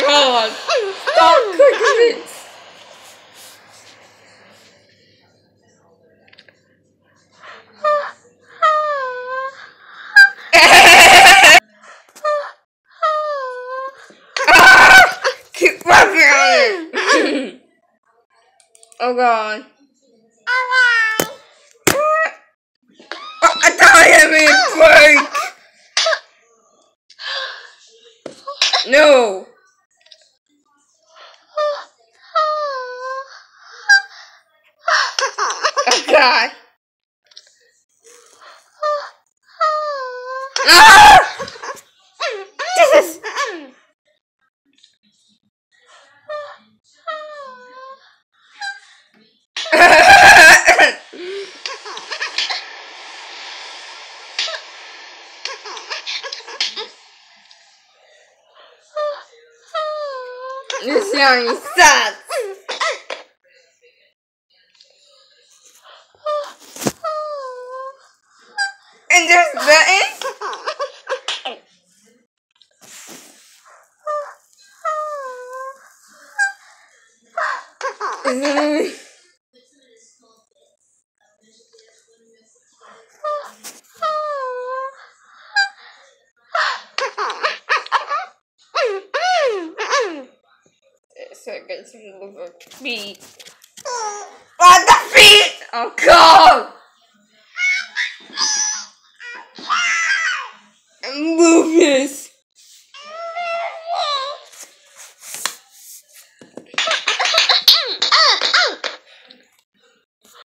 god! Stop cooking it! Keep working on it! Oh god. Oh, I thought I had me a break! No! Oh god. Ah! Jesus! This young sucks! And there's buttons? So it gets rid of the feet. What the feet? Oh god!